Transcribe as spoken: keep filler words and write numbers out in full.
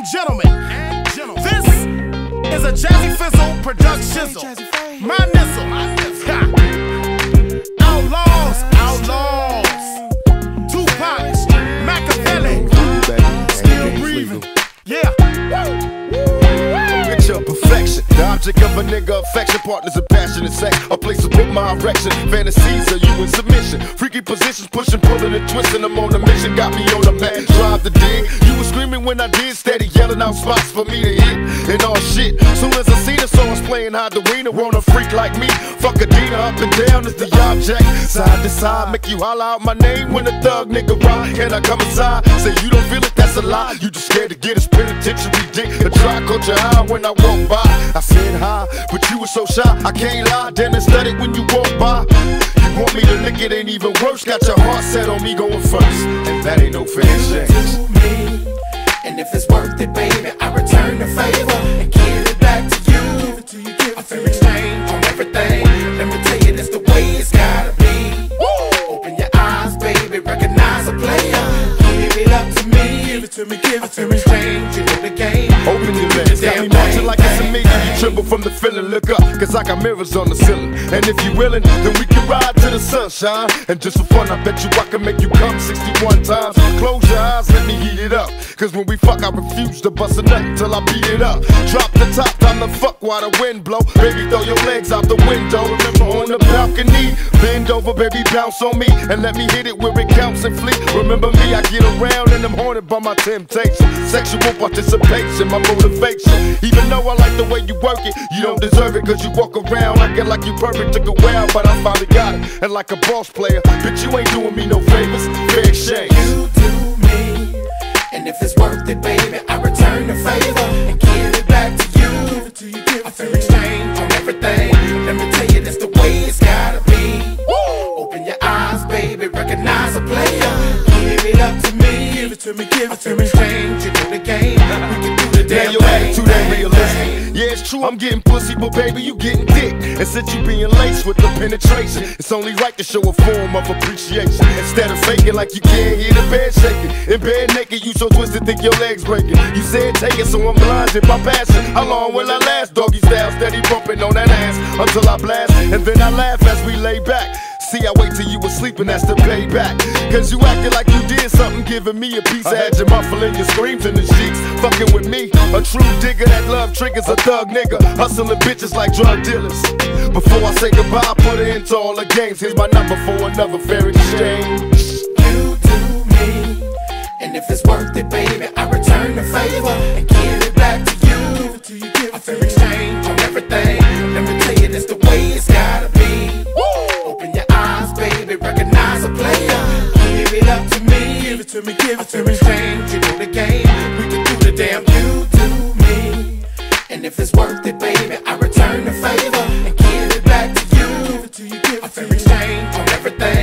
and gentlemen, and gentlemen, this is a Jazzy Fizzle production. My nizzle, ha. Outlaws, outlaws. Tupac, Machiavelli, still breathing. Yeah. Picture of perfection, the object of a nigga affection, partners in passion and sex, a place to put my erection. Fantasies are you in submission, freaky positions, pushing, pulling and twisting. I'm on a mission, got me on a mat, drive the dig. You was screaming when I did, steady yelling out spots for me to hit and all shit. Soon as I see the songs playing hide the arena, want a freak like me, fuck a Dina, up and down is the object. Side to side, make you holler out my name when a thug nigga ride. Can I come inside? Say you don't feel it, that's a lie. You just scared to get a penitentiary dick. A try culture high when I walk by. I said hi, but you were so shy, I can't lie. Damn, it's studied when you walk by. You want me to lick it, ain't even worse. Got your heart set on me going first, and that ain't no fair shake. To me, and if it's worth it, baby, I return the favor and give it back to you. Give it to you, give it to you. Exchange on everything. Let me tell you, this the way it's gotta be. Woo! Open your eyes, baby, recognize a player. Give it up to me, give it to me, give it to me. Exchange, you know the game. Open your legs, got me marching like it's a meeting. You tremble from the feeling, look up, cause I got mirrors on the ceiling. And if you willing, then we can ride to the sunshine. And just for fun, I bet you I can make you come sixty-one times. Close your eyes, let me heat it up, cause when we fuck, I refuse to bust a nut till I beat it up. Drop the top, time to fuck while the wind blow. Baby, throw your legs out the window. Remember on the balcony, bend over, baby, bounce on me, and let me hit it where it counts and flee. Remember me, I get around and I'm haunted by my temptation. Sexual participation, my motivation. Even though I like the way you work it, you don't deserve it, cause you walk around acting like you perfect. Took a while, but I finally got it. And like a boss player, bitch, you ain't doing me no favors. Fair exchange. You do me, and if it's worth it, baby, I return the favor and give it back to you. Give it to you, give it to you. Exchange on everything. Let me tell you, this the way it's gotta be. Woo! Open your eyes, baby, recognize a player. Give it up to me, give it to me, give it to me. Exchange, you know the game. We can do the damn thing. Your attitude ain't realistic. Yeah, it's true, I'm getting pussy, but baby, you getting dick. And since you being laced with the penetration, it's only right to show a form of appreciation. Instead of faking like you can't hear the bed shaking. In bed naked, you so twisted, think your legs breaking. You said take it, so I'm blinded by passion. How long will I last? Doggy style, steady bumping on that ass until I blast. And then I laugh as we lay back. See, I wait till you was sleeping, that's the payback. Cause you acted like you did something, giving me a piece. I had you muffling your screams in the sheets. Fucking with me, a true digger that love triggers a thug nigga. Hustling bitches like drug dealers. Before I say goodbye, I put it into all the games. Here's my number for another fair exchange. You do me, and if it's worth it, baby, I return the favor and give it back to you. Give it to you, give it to me. Exchange on everything. Let me tell you, this the way it's gotta be. Woo! Open your eyes, baby, recognize a player. Give it up to me, give it to me, give it to me. Exchange, you know the game. We can do the damn. You do me, and if it's worth it, baby, I return the favor and give it back to you. Give it to you, give it to me. Exchange on everything.